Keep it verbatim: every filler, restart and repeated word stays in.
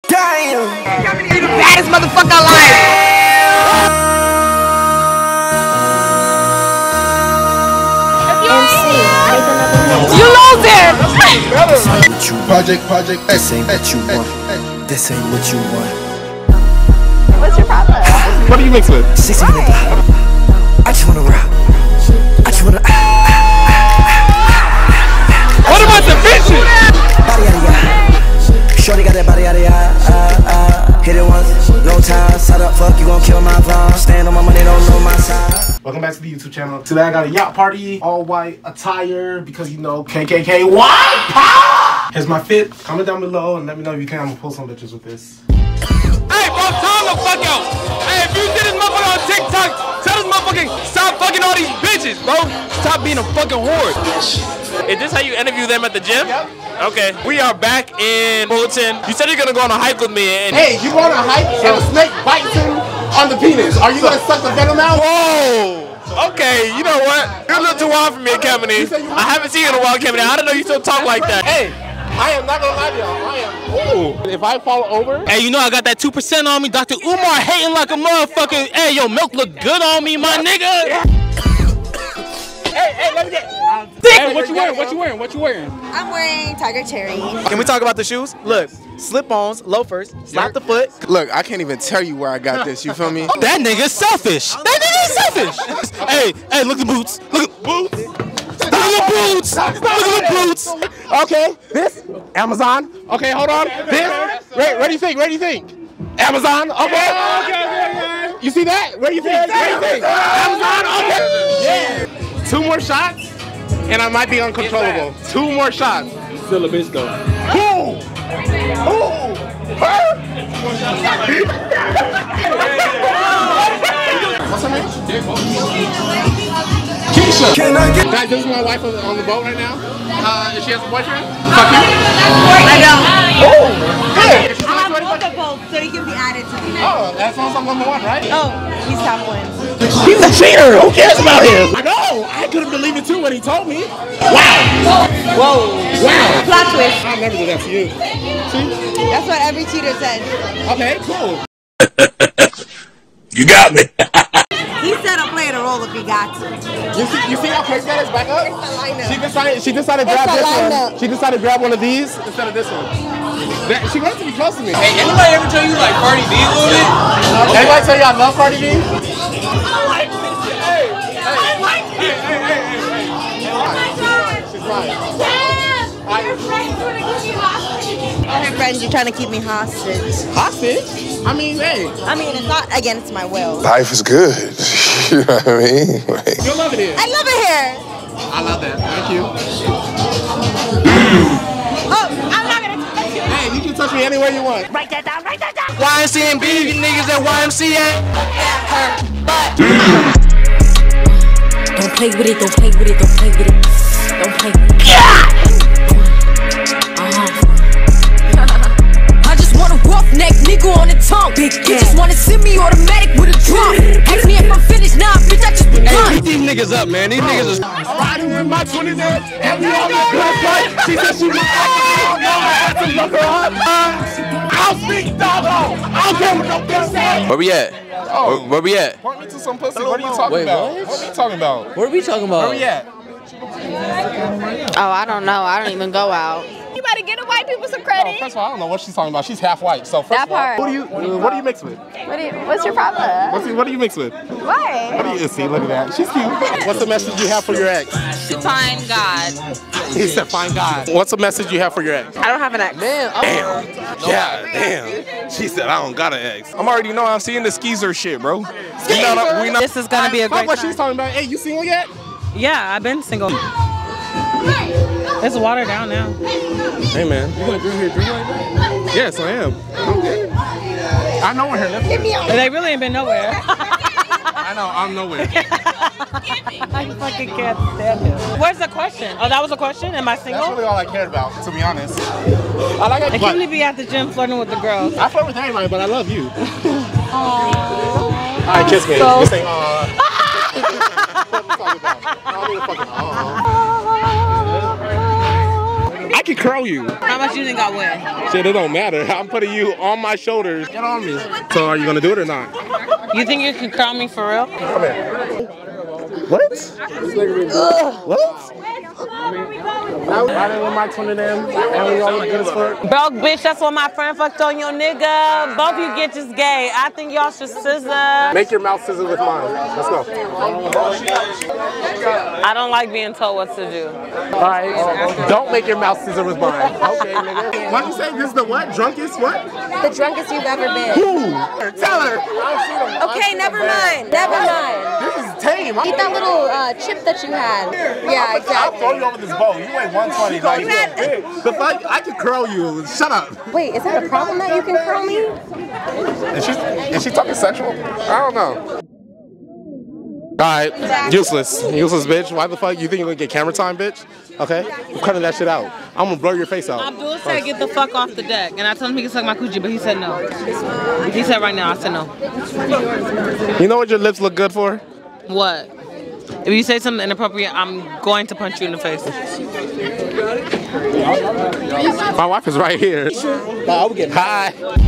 Damn! You're the baddest motherfucker alive! M C, make another mix. You loser! Project, project, this ain't what you want. This ain't what you want. What's your problem? What do you mix with? sixteen with the hop. I just wanna rock. I just wanna. What about the bitches? Body yada yada. Shorty got that body yada yada. Uh, uh, hit it once, no time. Side up, fuck, you gon' kill my vibe. Stand on my money, don't know my side. Welcome back to the YouTube channel. Today I got a yacht party, all white attire because you know K K K white power. Here's my fit. Comment down below and let me know if you can. I'm gonna pull some bitches with this. Hey, bro, tell him the fuck out. Hey, if you see this motherfucker on TikTok, tell this motherfucking stop fucking all these bitches, bro. Stop being a fucking whore. Is this how you interview them at the gym? Yep. Okay. We are back in Fullerton. You said you're gonna go on a hike with me. And hey, you go on a hike and a snake bites him on the penis. Are you gonna suck the venom out? Whoa. Okay, you know what? You're a little too wild for me, Kemeny. I haven't seen you in a while, Kemeny. I didn't know you still talk like that. Hey. I am not gonna lie to y'all. I am. Ooh. If I fall over. Hey, you know I got that two percent on me. Doctor Umar hating like a motherfucker. Hey, yo, milk look good on me, my nigga. Hey, hey, let me get. Hey, what you wearing? What you wearing? What you wearing? I'm wearing Tiger Cherry. Can we talk about the shoes? Look, slip-ons, loafers, slap the foot. Look, I can't even tell you where I got this, you feel me? That nigga's selfish. That nigga's selfish. Hey, hey, look at the boots. Look at boots. Look at the boots! Look at the boots! Okay, this, Amazon. Okay, hold on. This, where, where do you think? Where do you think? Amazon, okay. Okay, okay, okay. You see that? Where do you think? Where do you think? Amazon, okay. Yeah. Two more shots, and I might be uncontrollable. Two more shots. You still a bitch though. Who? Who? Her? What's her name? Keisha. Can I get guys, this is my wife on the boat right now. Uh, if she has a boyfriend? Fuck you. I don't. Oh, good. I have multiple, so you can be added to me. Oh, that sounds like number one, right? Oh, he's top one. He's a cheater. Who cares about him? I know. I couldn't believe it too when he told me. Wow. Whoa. Wow. Plot twist. I'll never do that for you. See? That's what every cheater says. Okay, cool. You got me. He said I'll play the role if he got to. You see, you see how crazy that is? Back up. It's the lineup. She decided. She decided to It's grab the this lineup. one. She decided to grab one of these instead of this one. That, she wants to be close to me. Hey, anybody ever tell you like Cardi B a little bit? Anybody tell you I love Cardi B? I like this. Hey, I like it. Hey, hey, hey, hey. Oh my God. She's mine. Damn. Your friends want to keep me hostage. Her friends, you're trying to keep me hostage. Hostage? I mean, hey. I mean, it's not against my will. Life is good. You know what I mean? Like, You'll love it here. I love it here. I love that. Thank you. Oh, I'm not gonna touch you. Hey, you can touch me anywhere you want. Write that down. Write that down. Y M C A and B, you niggas at Y M C A. Her butt. Don't play with it, don't play with it, don't play with it. Don't play with it. Yeah! I just want a roughneck nigga on the tongue. Big you just wanna send me automatic with a drum. Ask me if I'm finished, nah, bitch, I just begun. Beat these niggas up, man. These niggas is. I'm riding with my twenties and we on the good fight. She said she was like, no, I had to look her up. I'll speak doggo. I don't care what no bitch says. Where we at? Oh. Where, where we at? Point me to some pussy. What are you talking Wait, about? what? What are you talking about? What are we talking about? Where we at? Oh, I don't know. I don't even go out. You better get the white people some Oh, credit. first of all, I don't know what she's talking about. She's half white. So first That of all, part. who do you what do you mix with? What do you, what's your problem? What's, what do you mix with? What? What do you see? Look at that. She's cute. What's the message you have for your ex? Find God. He said, "Find God." What's the message you have for your ex? I don't have an ex. Man, Damn. Yeah, damn. She said, "I don't got an ex." I'm already know I'm seeing the skeezer shit, bro. Skeezer. We not, we not, This is gonna be a Fuck great what time. she's talking about. Hey, you single yet? Yeah, I've been single. It's watered down now. Hey man, you gonna drink here, drink like that? Yes, I am. Okay. I know where her lips is. They really ain't been nowhere. I know, I'm nowhere. I fucking can't stand it. Where's the question? Oh, that was a question? Am I single? That's really all I cared about, to be honest. I like it. I but can't be at the gym flirting with the girls. I flirt with everybody, but I love you. Aww. All right, kiss me. So- This ain't uh. What are you talking about? I don't need a fucking uh. I can could curl you. How much you think I weigh? Shit, it don't matter. I'm putting you on my shoulders. Get on me. So are you gonna do it or not? You think you can curl me for real? Come here. What? Ugh. What? I didn't let my twin of them, and we all look good as fuck. Broke bitch, that's why my friend fucked on your nigga. Both you bitches gay. I think y'all should scissor. Make your mouth scissor with mine. Let's go. I don't like being told what to do. All right. Don't make your mouth scissor with mine. Okay, nigga. Why'd you say this is the what? Drunkest what? The drunkest you've ever been. Who? Tell her. Okay, never mind. Never mind. This is tame. Eat that little uh, chip that you had. Yeah, exactly. I'll throw you over this boat. You weigh one twenty. Like, the fuck? I can curl you. Shut up. Wait, is that a problem that you can curl me? Is she, is she talking sexual? I don't know. Alright, useless. Useless bitch. Why the fuck? You think you're gonna get camera time, bitch? Okay? I'm cutting that shit out. I'm gonna blur your face out. Abdul said get the fuck off the deck. And I told him he could suck my coochie, but he said no. He said right now, I said no. You know what your lips look good for? What? If you say something inappropriate, I'm going to punch you in the face. My wife is right here. Hi.